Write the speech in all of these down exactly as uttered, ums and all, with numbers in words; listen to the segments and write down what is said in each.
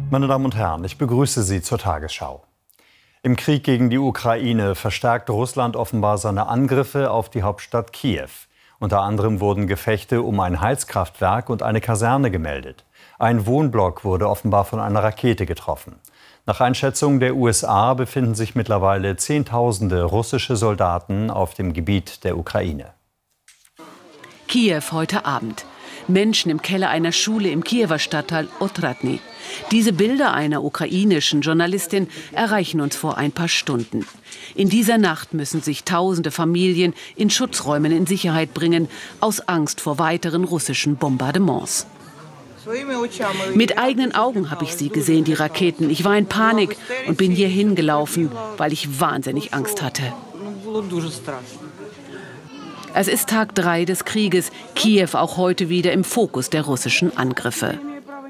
Meine Damen und Herren, ich begrüße Sie zur Tagesschau. Im Krieg gegen die Ukraine verstärkt Russland offenbar seine Angriffe auf die Hauptstadt Kiew. Unter anderem wurden Gefechte um ein Heizkraftwerk und eine Kaserne gemeldet. Ein Wohnblock wurde offenbar von einer Rakete getroffen. Nach Einschätzung der U S A befinden sich mittlerweile Zehntausende russische Soldaten auf dem Gebiet der Ukraine. Kiew heute Abend. Menschen im Keller einer Schule im Kiewer Stadtteil Otradny. Diese Bilder einer ukrainischen Journalistin erreichen uns vor ein paar Stunden. In dieser Nacht müssen sich tausende Familien in Schutzräumen in Sicherheit bringen, aus Angst vor weiteren russischen Bombardements. Mit eigenen Augen habe ich sie gesehen, die Raketen. Ich war in Panik und bin hier hingelaufen, weil ich wahnsinnig Angst hatte. Es ist Tag drei des Krieges. Kiew auch heute wieder im Fokus der russischen Angriffe.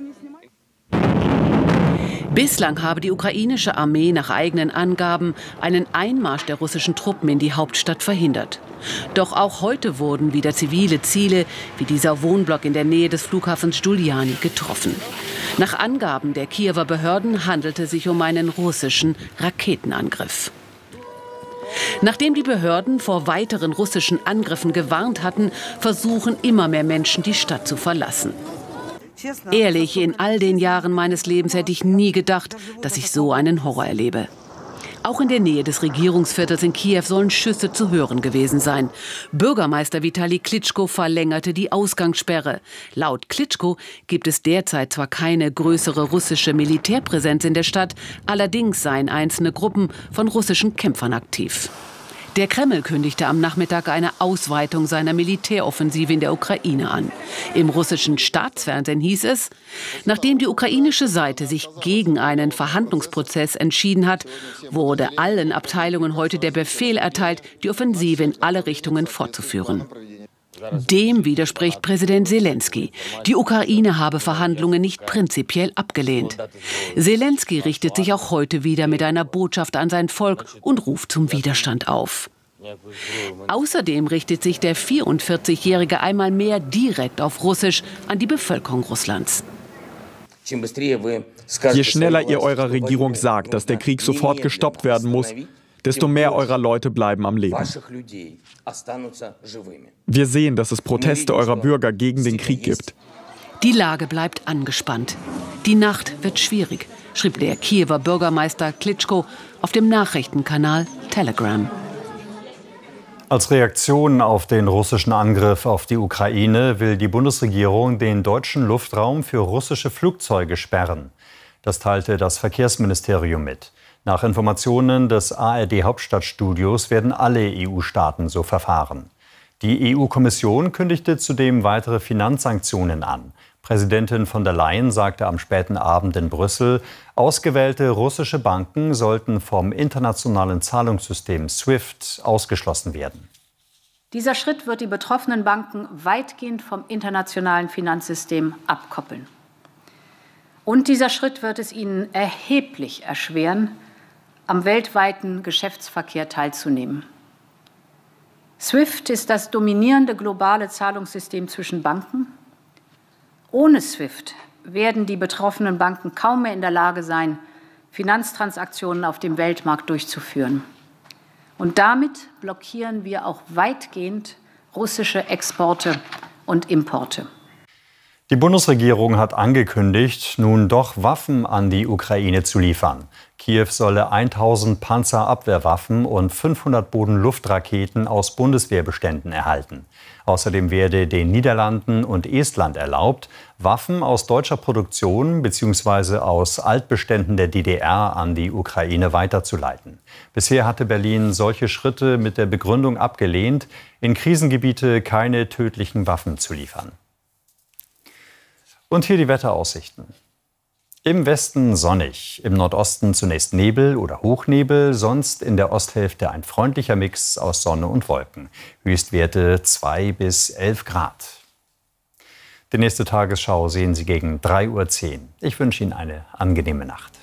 Bislang habe die ukrainische Armee nach eigenen Angaben einen Einmarsch der russischen Truppen in die Hauptstadt verhindert. Doch auch heute wurden wieder zivile Ziele, wie dieser Wohnblock in der Nähe des Flughafens Giuliani, getroffen. Nach Angaben der Kiewer Behörden handelte es sich um einen russischen Raketenangriff. Nachdem die Behörden vor weiteren russischen Angriffen gewarnt hatten, versuchen immer mehr Menschen, die Stadt zu verlassen. Ehrlich, in all den Jahren meines Lebens hätte ich nie gedacht, dass ich so einen Horror erlebe. Auch in der Nähe des Regierungsviertels in Kiew sollen Schüsse zu hören gewesen sein. Bürgermeister Vitali Klitschko verlängerte die Ausgangssperre. Laut Klitschko gibt es derzeit zwar keine größere russische Militärpräsenz in der Stadt, allerdings seien einzelne Gruppen von russischen Kämpfern aktiv. Der Kreml kündigte am Nachmittag eine Ausweitung seiner Militäroffensive in der Ukraine an. Im russischen Staatsfernsehen hieß es, nachdem die ukrainische Seite sich gegen einen Verhandlungsprozess entschieden hat, wurde allen Abteilungen heute der Befehl erteilt, die Offensive in alle Richtungen fortzuführen. Dem widerspricht Präsident Selensky. Die Ukraine habe Verhandlungen nicht prinzipiell abgelehnt. Selensky richtet sich auch heute wieder mit einer Botschaft an sein Volk und ruft zum Widerstand auf. Außerdem richtet sich der vierundvierzigjährige einmal mehr direkt auf Russisch an die Bevölkerung Russlands. Je schneller ihr eurer Regierung sagt, dass der Krieg sofort gestoppt werden muss, desto mehr eurer Leute bleiben am Leben. Wir sehen, dass es Proteste eurer Bürger gegen den Krieg gibt. Die Lage bleibt angespannt. Die Nacht wird schwierig, schrieb der Kiewer Bürgermeister Klitschko auf dem Nachrichtenkanal Telegram. Als Reaktion auf den russischen Angriff auf die Ukraine will die Bundesregierung den deutschen Luftraum für russische Flugzeuge sperren. Das teilte das Verkehrsministerium mit. Nach Informationen des A R D-Hauptstadtstudios werden alle E U-Staaten so verfahren. Die E U-Kommission kündigte zudem weitere Finanzsanktionen an. Präsidentin von der Leyen sagte am späten Abend in Brüssel, ausgewählte russische Banken sollten vom internationalen Zahlungssystem SWIFT ausgeschlossen werden. Dieser Schritt wird die betroffenen Banken weitgehend vom internationalen Finanzsystem abkoppeln. Und dieser Schritt wird es ihnen erheblich erschweren, am weltweiten Geschäftsverkehr teilzunehmen. SWIFT ist das dominierende globale Zahlungssystem zwischen Banken. Ohne SWIFT werden die betroffenen Banken kaum mehr in der Lage sein, Finanztransaktionen auf dem Weltmarkt durchzuführen. Und damit blockieren wir auch weitgehend russische Exporte und Importe. Die Bundesregierung hat angekündigt, nun doch Waffen an die Ukraine zu liefern. Kiew solle tausend Panzerabwehrwaffen und fünfhundert Bodenluftraketen aus Bundeswehrbeständen erhalten. Außerdem werde den Niederlanden und Estland erlaubt, Waffen aus deutscher Produktion bzw. aus Altbeständen der D D R an die Ukraine weiterzuleiten. Bisher hatte Berlin solche Schritte mit der Begründung abgelehnt, in Krisengebiete keine tödlichen Waffen zu liefern. Und hier die Wetteraussichten. Im Westen sonnig, im Nordosten zunächst Nebel oder Hochnebel, sonst in der Osthälfte ein freundlicher Mix aus Sonne und Wolken. Höchstwerte zwei bis elf Grad. Die nächste Tagesschau sehen Sie gegen drei Uhr zehn. Ich wünsche Ihnen eine angenehme Nacht.